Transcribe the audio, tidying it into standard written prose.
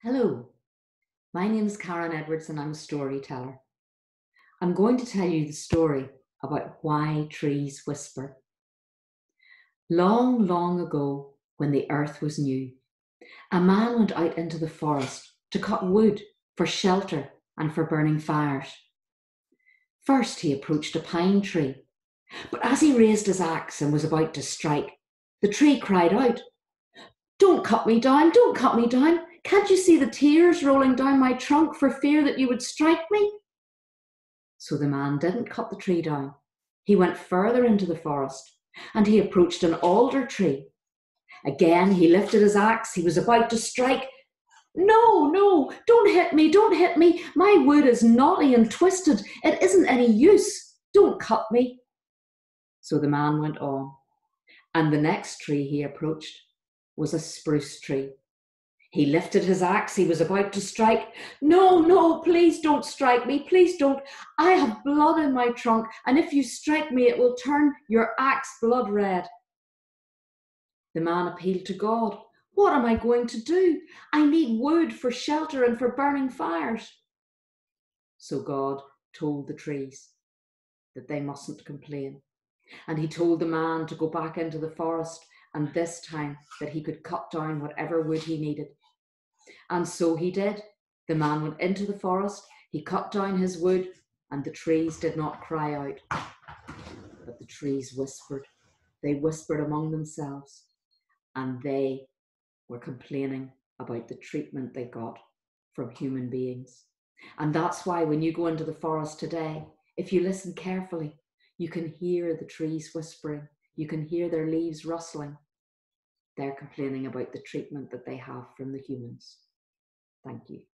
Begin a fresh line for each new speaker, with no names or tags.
Hello, my name is Karen Edwards and I'm a storyteller. I'm going to tell you the story about why trees whisper. Long, long ago, when the earth was new, a man went out into the forest to cut wood for shelter and for burning fires. First, he approached a pine tree, but as he raised his axe and was about to strike, the tree cried out, "Don't cut me down, don't cut me down. Can't you see the tears rolling down my trunk for fear that you would strike me?" So the man didn't cut the tree down. He went further into the forest and he approached an alder tree. Again, he lifted his axe. He was about to strike. "No, no, don't hit me, don't hit me. My wood is knotty and twisted. It isn't any use. Don't cut me." So the man went on. And the next tree he approached was a spruce tree. He lifted his axe. He was about to strike. "No, no, please don't strike me. Please don't. I have blood in my trunk, and if you strike me, it will turn your axe blood red." The man appealed to God. "What am I going to do? I need wood for shelter and for burning fires." So God told the trees that they mustn't complain. And he told the man to go back into the forest, and this time that he could cut down whatever wood he needed. And so he did. The man went into the forest, he cut down his wood, and the trees did not cry out, but the trees whispered. They whispered among themselves, and they were complaining about the treatment they got from human beings. And that's why when you go into the forest today, if you listen carefully, you can hear the trees whispering, you can hear their leaves rustling. They're complaining about the treatment that they have from the humans. Thank you.